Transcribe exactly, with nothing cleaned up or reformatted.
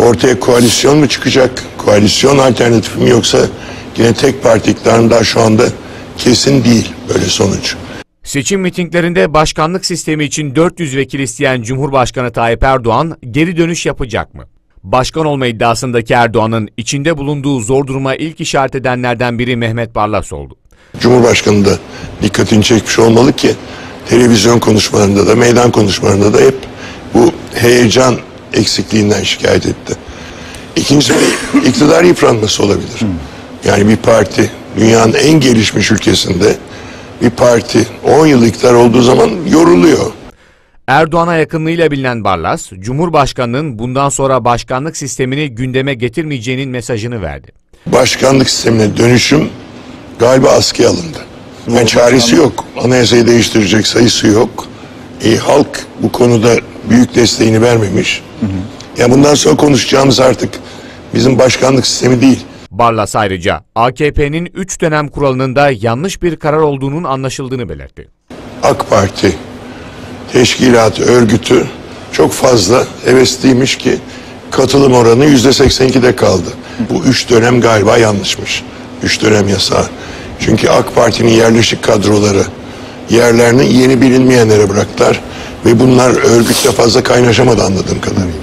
Ortaya koalisyon mu çıkacak? Koalisyon alternatifi mi, yoksa yine tek parti iktidarında şu anda kesin değil böyle sonuç. Seçim mitinglerinde başkanlık sistemi için dört yüz vekil isteyen Cumhurbaşkanı Tayyip Erdoğan geri dönüş yapacak mı? Başkan olma iddiasındaki Erdoğan'ın içinde bulunduğu zor duruma ilk işaret edenlerden biri Mehmet Barlas oldu. Cumhurbaşkanı da dikkatini çekmiş olmalı ki televizyon konuşmalarında da meydan konuşmalarında da hep bu heyecan eksikliğinden şikayet etti. İkincisi iktidar yıpranması olabilir. Yani bir parti dünyanın en gelişmiş ülkesinde bir parti on yıl iktidar olduğu zaman yoruluyor. Erdoğan'a yakınlığıyla bilinen Barlas, Cumhurbaşkanı'nın bundan sonra başkanlık sistemini gündeme getirmeyeceğinin mesajını verdi. Başkanlık sistemine dönüşüm galiba askıya alındı. Yani çaresi yok. Anayasayı değiştirecek sayısı yok. E, halk bu konuda büyük desteğini vermemiş. Hı hı. Yani bundan sonra konuşacağımız artık bizim başkanlık sistemi değil. Barlas ayrıca A K P'nin üç dönem kuralının da yanlış bir karar olduğunun anlaşıldığını belirtti. AK Parti teşkilatı, örgütü çok fazla hevesliymiş ki katılım oranı yüzde seksen ikide kaldı. Bu üç dönem galiba yanlışmış. Üç dönem yasağı. Çünkü AK Parti'nin yerleşik kadroları yerlerini yeni bilinmeyenlere bıraktılar ve bunlar örgütle fazla kaynaşamadı anladığım kadarıyla.